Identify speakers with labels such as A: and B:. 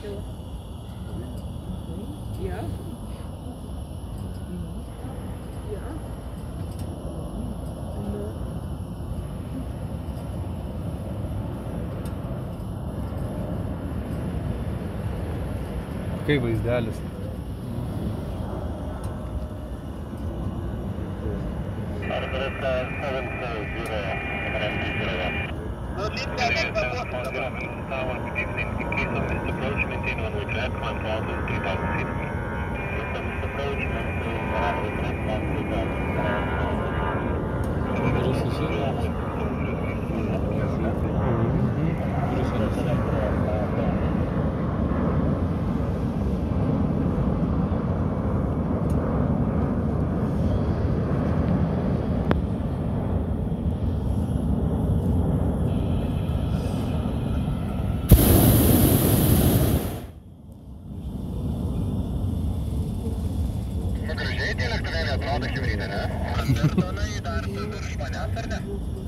A: kilo. Ja. Ja.
B: Kai vaizdelis.
C: Gražiai tie lėktuvėliai atrodo šiaurinė, ne? Ar dar tonai dar virš manęs, ar ne?